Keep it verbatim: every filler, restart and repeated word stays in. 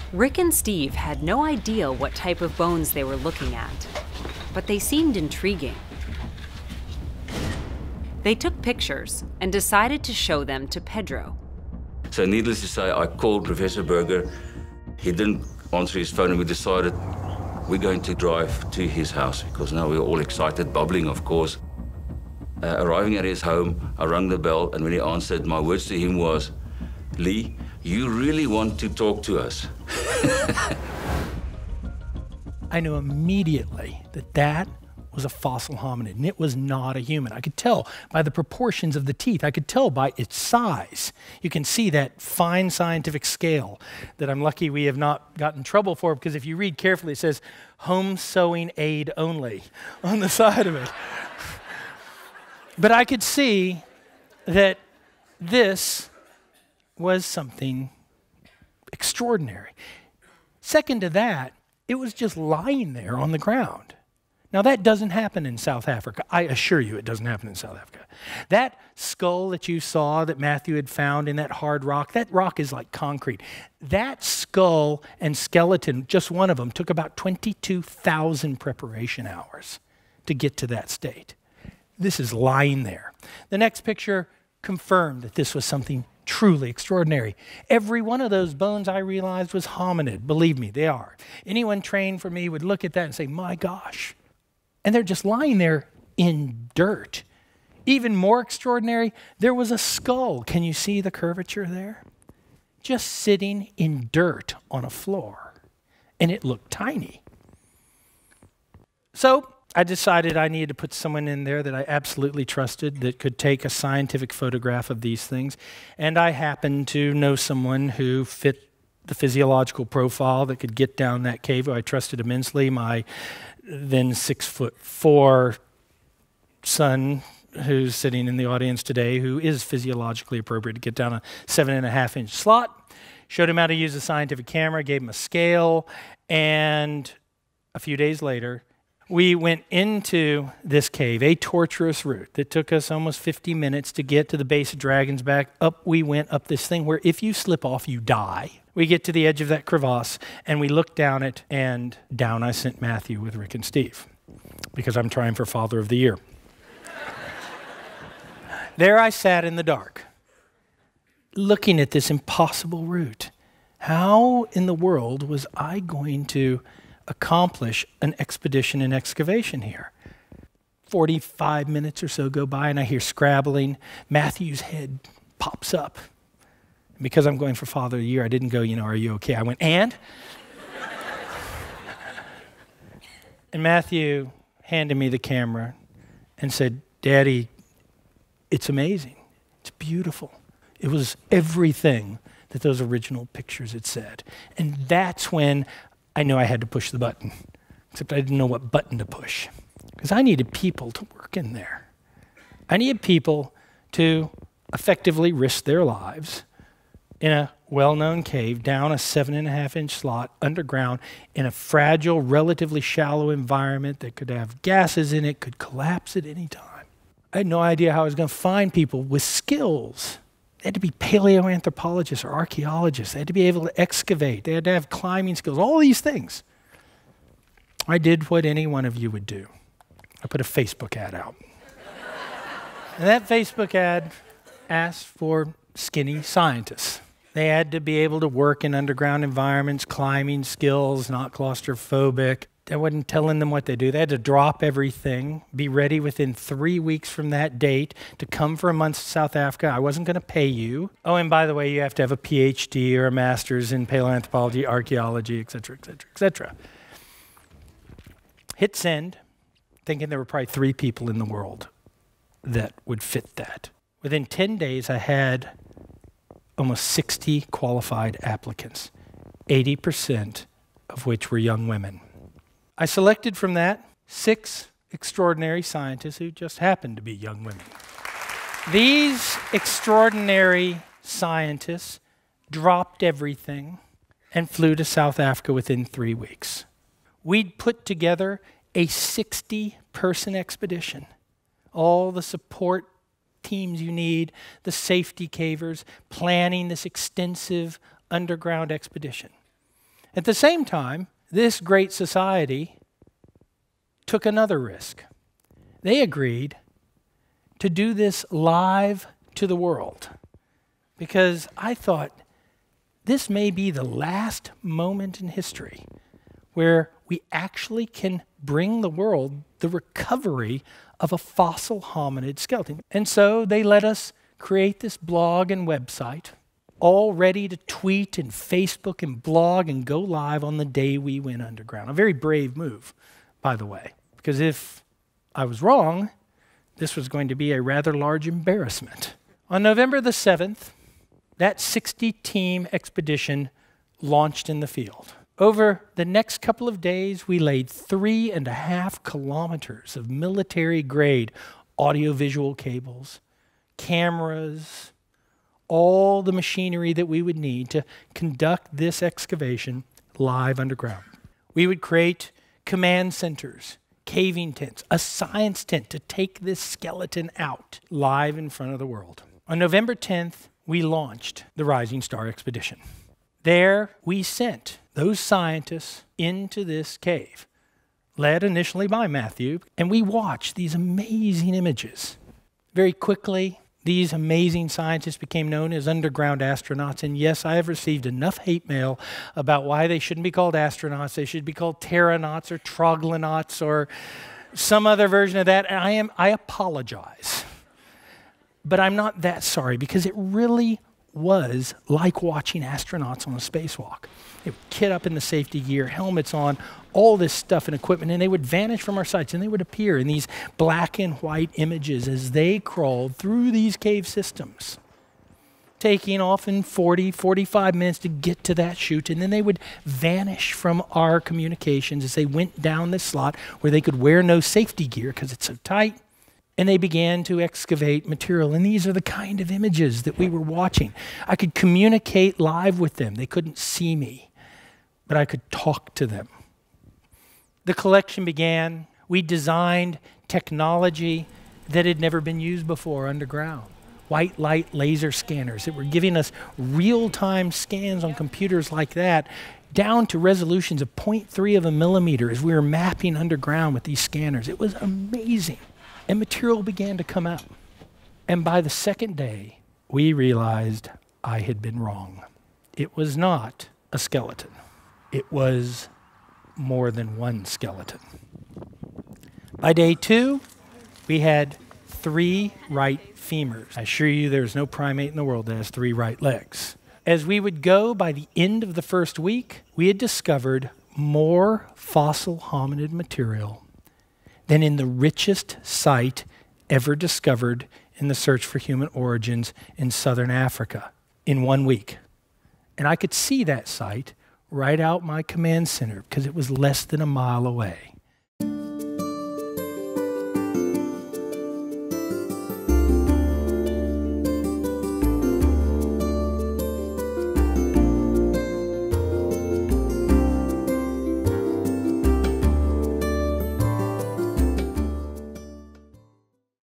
Rick and Steve had no idea what type of bones they were looking at, but they seemed intriguing. They took pictures and decided to show them to Pedro. So needless to say, I called Professor Berger. He didn't answer his phone, and we decided we're going to drive to his house, because now we're all excited, bubbling, of course. Uh, arriving at his home, I rang the bell, and when he answered, my words to him was, "Lee, you really want to talk to us?" I knew immediately that that was a fossil hominid, and it was not a human. I could tell by the proportions of the teeth. I could tell by its size. You can see that fine scientific scale that I'm lucky we have not gotten in trouble for, because if you read carefully, it says home sewing aid only on the side of it. But I could see that this was something extraordinary. Second to that, it was just lying there on the ground. Now, that doesn't happen in South Africa. I assure you it doesn't happen in South Africa. That skull that you saw that Matthew had found in that hard rock, that rock is like concrete. That skull and skeleton, just one of them, took about twenty-two thousand preparation hours to get to that state. This is lying there. The next picture confirmed that this was something truly extraordinary. Every one of those bones, I realized, was hominid. Believe me, they are. Anyone trained for me would look at that and say, my gosh. And they're just lying there in dirt. Even more extraordinary, there was a skull. Can you see the curvature there? Just sitting in dirt on a floor. And it looked tiny. So I decided I needed to put someone in there that I absolutely trusted that could take a scientific photograph of these things. And I happened to know someone who fit the physiological profile that could get down that cave, who I trusted immensely. My then six foot four son, who's sitting in the audience today, who is physiologically appropriate to get down a seven and a half inch slot. Showed him how to use a scientific camera, gave him a scale, and a few days later, we went into this cave, a torturous route that took us almost fifty minutes to get to the base of Dragon's Back. Up we went up this thing where if you slip off, you die. We get to the edge of that crevasse, and we look down it, and down I sent Matthew with Rick and Steve, because I'm trying for Father of the Year. There I sat in the dark, looking at this impossible route. How in the world was I going to accomplish an expedition in excavation here? forty-five minutes or so go by, and I hear scrabbling. Matthew's head pops up. And because I'm going for Father of the Year, I didn't go, you know, are you okay? I went, and? And Matthew handed me the camera and said, Daddy, it's amazing. It's beautiful. It was everything that those original pictures had said. And that's when I knew I had to push the button, except I didn't know what button to push, because I needed people to work in there. I needed people to effectively risk their lives in a well-known cave, down a seven and a half inch slot, underground, in a fragile, relatively shallow environment that could have gases in it, could collapse at any time. I had no idea how I was going to find people with skills. They had to be paleoanthropologists or archaeologists. They had to be able to excavate. They had to have climbing skills, all these things. I did what any one of you would do. I put a Facebook ad out. And that Facebook ad asked for skinny scientists. They had to be able to work in underground environments, climbing skills, not claustrophobic. I wasn't telling them what they do. They had to drop everything, be ready within three weeks from that date to come for a month to South Africa. I wasn't going to pay you. Oh, and by the way, you have to have a P H D or a master's in paleoanthropology, archaeology, et cetera, et cetera, et cetera. Hit send, thinking there were probably three people in the world that would fit that. Within ten days, I had almost sixty qualified applicants, eighty percent of which were young women. I selected from that six extraordinary scientists who just happened to be young women. These extraordinary scientists dropped everything and flew to South Africa within three weeks. We'd put together a sixty person expedition, all the support teams you need, the safety cavers, planning this extensive underground expedition. At the same time, this great society took another risk. They agreed to do this live to the world, because I thought this may be the last moment in history where we actually can bring the world the recovery of a fossil hominid skeleton. And so they let us create this blog and website, all ready to tweet and Facebook and blog and go live on the day we went underground. A very brave move, by the way, because if I was wrong, this was going to be a rather large embarrassment. On November the seventh, that sixty-team expedition launched in the field. Over the next couple of days, we laid three and a half kilometers of military-grade audiovisual cables, cameras, all the machinery that we would need to conduct this excavation live underground. We would create command centers, caving tents, a science tent to take this skeleton out live in front of the world. On November tenth, we launched the Rising Star Expedition. There, we sent those scientists into this cave, led initially by Matthew, and we watched these amazing images. Very quickly, these amazing scientists became known as underground astronauts, and yes, I have received enough hate mail about why they shouldn't be called astronauts. They should be called terranauts or troglonauts or some other version of that, and I am, I apologize. But I'm not that sorry, because it really was like watching astronauts on a spacewalk. They would kit up in the safety gear, helmets on, all this stuff and equipment, and they would vanish from our sights, and they would appear in these black and white images as they crawled through these cave systems, taking often forty, forty-five minutes to get to that chute, and then they would vanish from our communications as they went down this slot where they could wear no safety gear because it's so tight. And they began to excavate material. And these are the kind of images that we were watching. I could communicate live with them. They couldn't see me, but I could talk to them. The collection began. We designed technology that had never been used before underground. White light laser scanners that were giving us real-time scans on computers like that, down to resolutions of zero point three of a millimeter as we were mapping underground with these scanners. It was amazing. And material began to come out. And by the second day, we realized I had been wrong. It was not a skeleton. It was more than one skeleton. By day two, we had three right femurs. I assure you there's no primate in the world that has three right legs. As we would go by the end of the first week, we had discovered more fossil hominid material than in the richest site ever discovered in the search for human origins in southern Africa in one week. And I could see that site right out my command center because it was less than a mile away.